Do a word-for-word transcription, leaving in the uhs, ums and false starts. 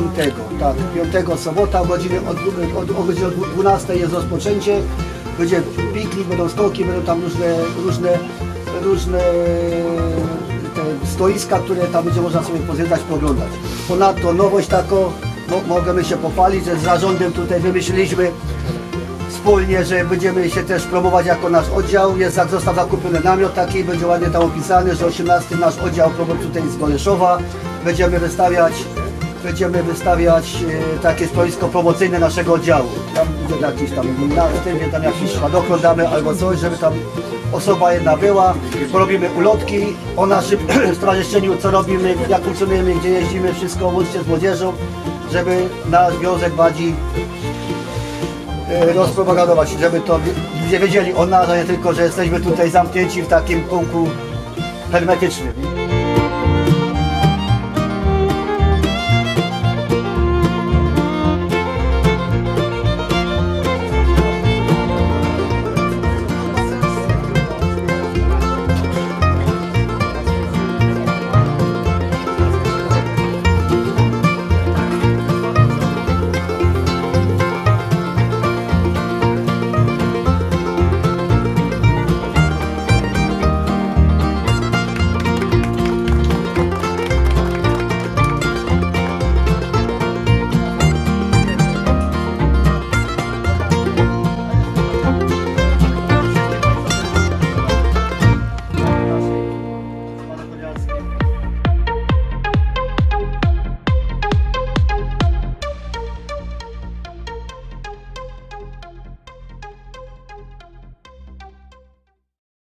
piątego, tak, piątego sobota, o godzinie, od, od, o godzinie dwunastej jest rozpoczęcie, będzie piknik, będą stołki, będą tam różne, różne, różne te stoiska, które tam będzie można sobie pozwiedzać, pooglądać. Ponadto nowość taką, no, możemy się pochwalić, że z zarządem tutaj wymyśliliśmy wspólnie, że będziemy się też promować jako nasz oddział. Jest, jak został zakupiony namiot taki, będzie ładnie tam opisany, że osiemnasty nasz oddział prowadzi tutaj z Goleszowa. Będziemy wystawiać, będziemy wystawiać e, takie stoisko promocyjne naszego oddziału. Tam będzie jakiś tam na tym, tam jakiś spadochron damy albo coś, żeby tam osoba jedna była. Porobimy ulotki o naszym stowarzyszeniu, co robimy, jak funkcjonujemy, gdzie jeździmy, wszystko łącznie z młodzieżą, żeby nasz związek bardziej rozpropagować, żeby to ludzie wiedzieli o nas, a nie tylko, że jesteśmy tutaj zamknięci w takim kółku hermetycznym.